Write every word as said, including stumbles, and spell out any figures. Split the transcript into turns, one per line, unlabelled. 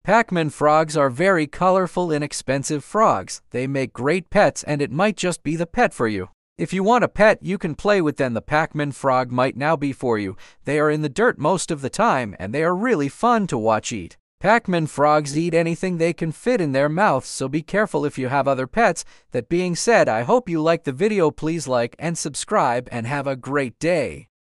Pacman frogs are very colorful, inexpensive frogs. They make great pets, and it might just be the pet for you. If you want a pet you can play with, then the Pacman frog might now be for you. They are in the dirt most of the time, and they are really fun to watch eat. Pacman frogs eat anything they can fit in their mouths, so be careful if you have other pets. That being said, I hope you liked the video. Please like and subscribe, and have a great day.